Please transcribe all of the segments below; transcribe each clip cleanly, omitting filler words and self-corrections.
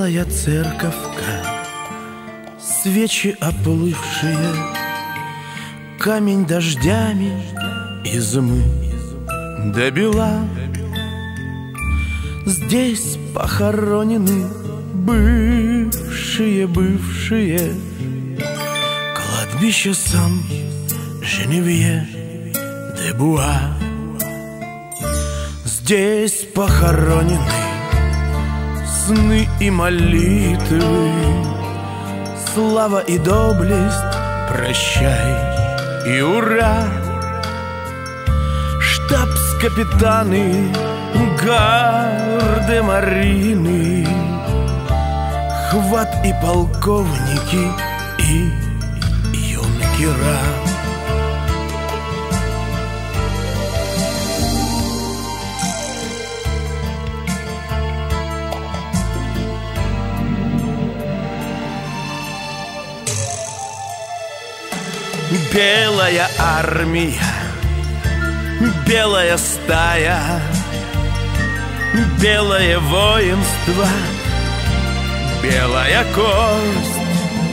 Белая церковка, свечи оплывшие, камень дождями измы до бела. Здесь похоронены бывшие кладбище Сан-Женевье-де-Буа. Здесь похоронены сны и молитвы, слава и доблесть, прощай и ура. Штабс-капитаны, гардемарины, хват и полковники, и юнкера. Белая армия, белая стая, белое воинство, белая кость,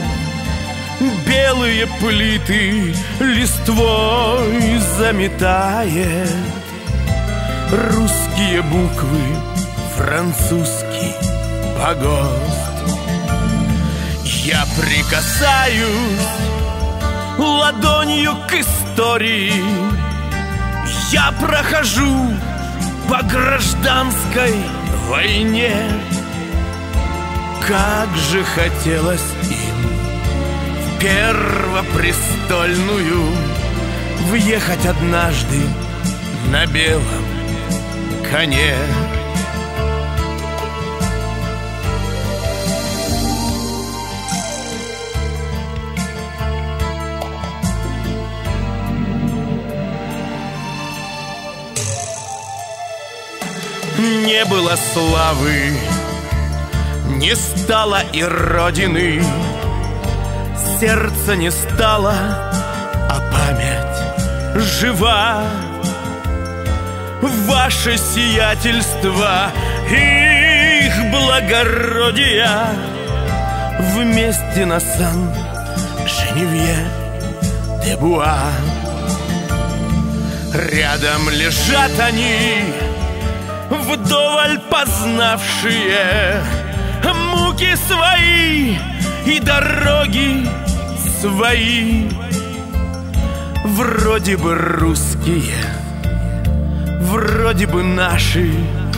белые плиты листвой заметает, русские буквы, французский погост. Я прикасаюсь ладонью к истории, я прохожу по гражданской войне. Как же хотелось им в Первопрестольную въехать однажды на белом коне. Не было славы, не стало и родины, сердце не стало, а память жива. Ваше сиятельство, их благородия вместе на Сан-Женевье-де-Буа. Рядом лежат они, вдоволь познавшие муки свои и дороги свои. Вроде бы русские, вроде бы наши,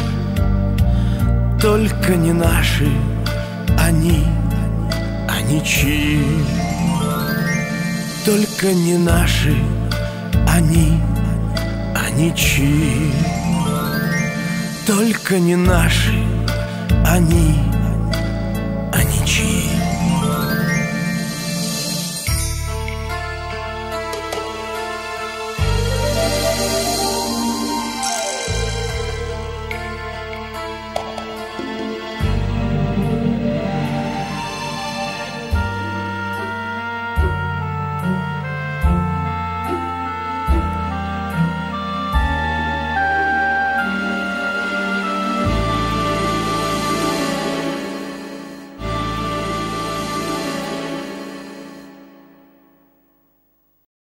только не наши они, они чьи. Только не наши они чьи. Только не наши они,